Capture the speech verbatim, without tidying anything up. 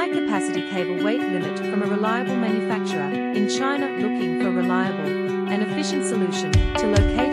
high-capacity cable weight limit from a reliable manufacturer in China looking for reliable and efficient solution to locate